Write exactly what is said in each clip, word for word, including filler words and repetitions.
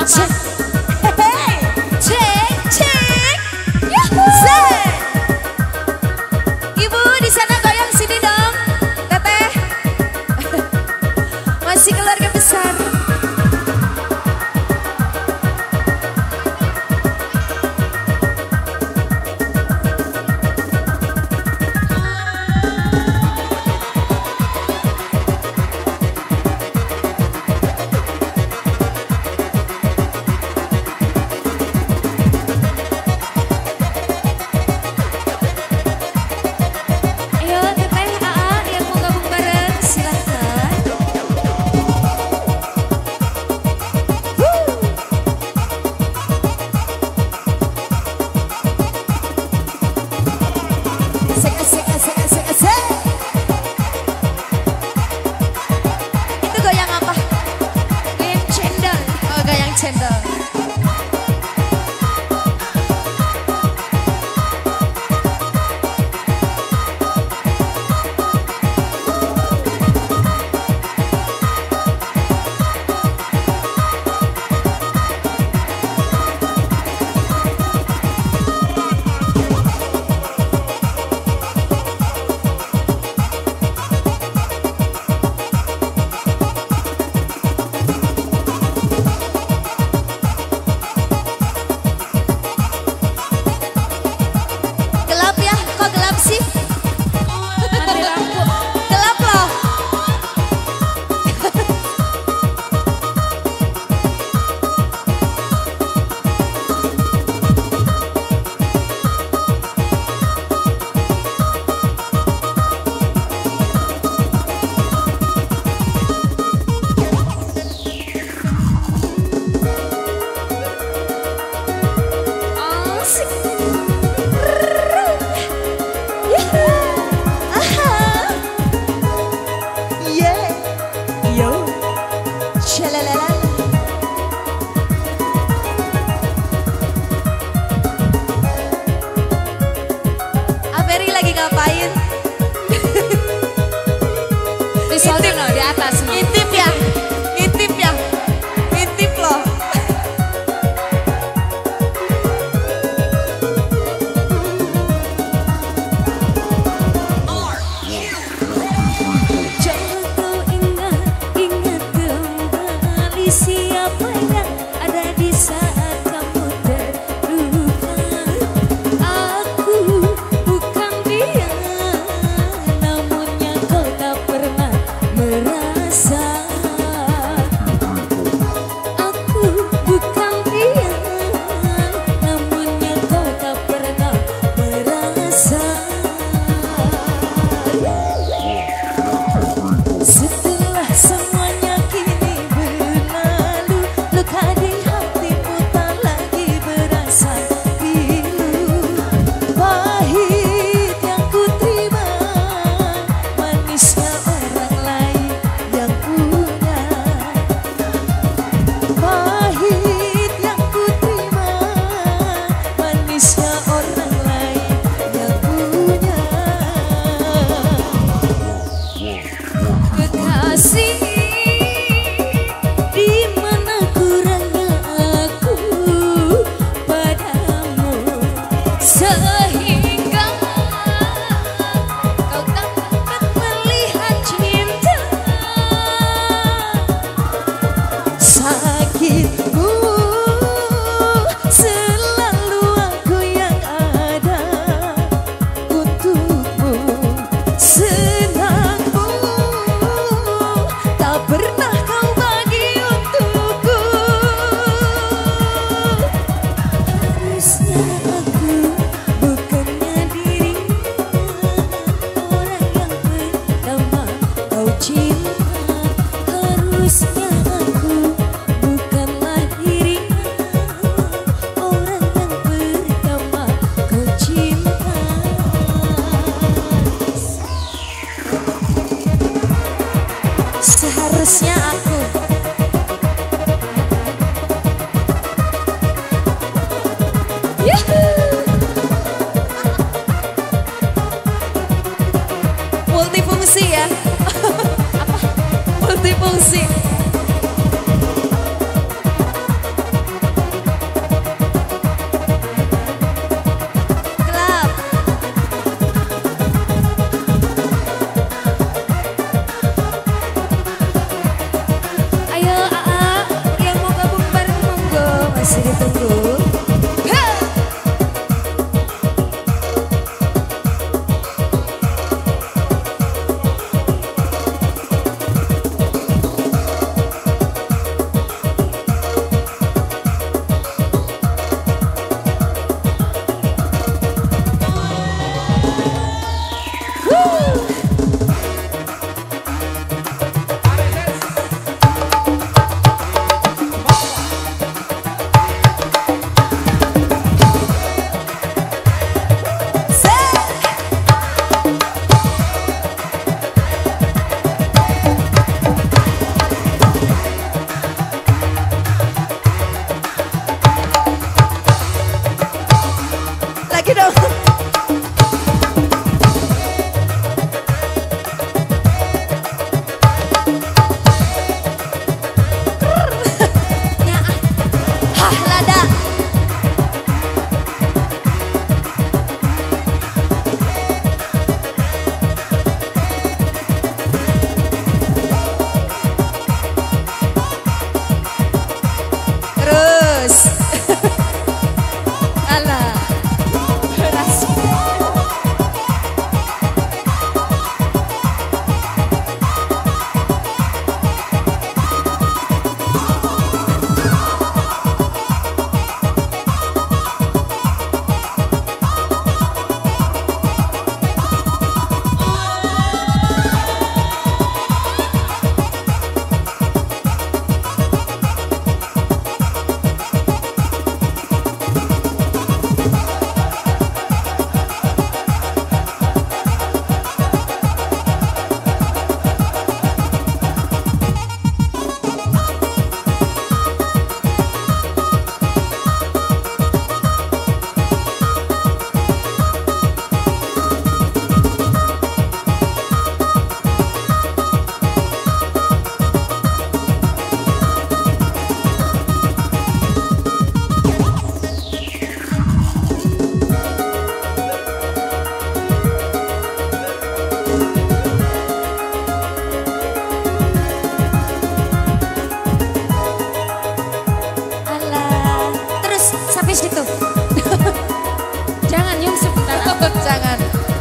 Cek, hehehe, cek, cek, zek. Ibu di sana goyang sini dong, teteh. Masih keluarga besar. Cendol. Averi lagi ngapain? Visualnya no, di atas no. Ngintip ya, ngintip ya, ngintip loh. Coba kau ingat, ingat kembali siapa yang ada di saat kamu terluka. Aku bukan dia, namun yang kau tak pernah merasa. Aku bukan dia, namun yang kau tak pernah merasa. Setelah semuanya kini berlalu, luka di hatimu tak lagi berasa pilu. Pahit yang ku terima, manisnya orang lain yang punya. Pahit yang ku terima, manisnya orang lain yang punya. Kekasih, di mana kurangnya aku padamu, sehingga kau tak dapat melihat cinta. Sakitmu selalu aku yang ada untukmu. Senangmu tak pernah kau bagi untukku. Harusnya aku bukannya dirimu, orang yang pertama kau cinta. Harusnya aku bukanlah masih ditunggu. situ. Jangan Yung sebentar. Jangan.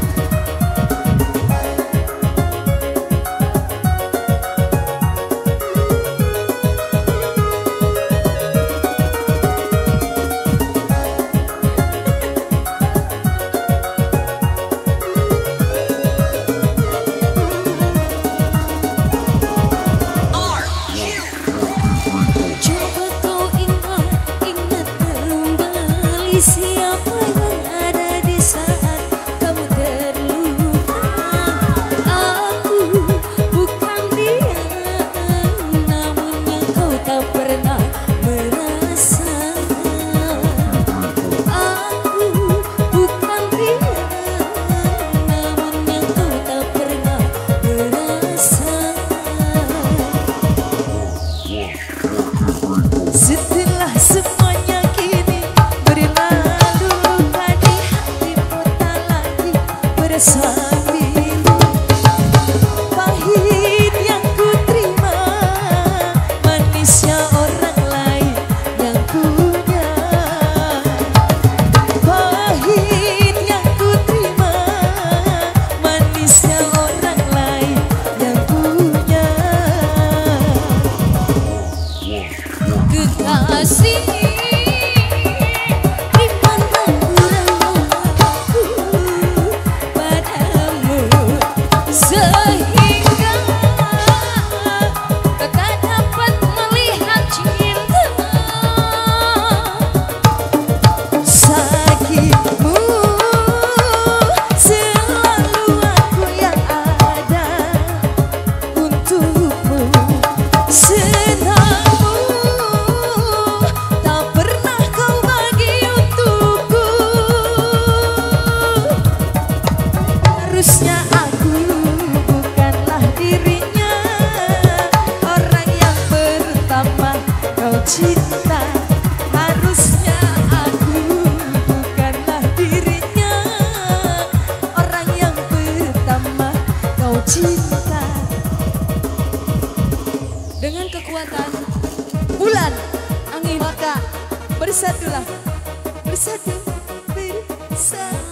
Siapa yang ada di saat kamu terluka? Aku bukan dia, namun yang kau tak pernah merasa. Aku bukan dia, namun yang kau tak pernah merasa. Setelah semuanya sambil pahit yang ku terima, manisnya orang lain yang punya. Pahit yang ku terima, manisnya orang lain yang punya. Kekasih cinta, harusnya aku bukanlah dirinya, orang yang pertama kau cinta. Dengan kekuatan bulan, angin, maka bersama bersatulah, bersatu, bersatu.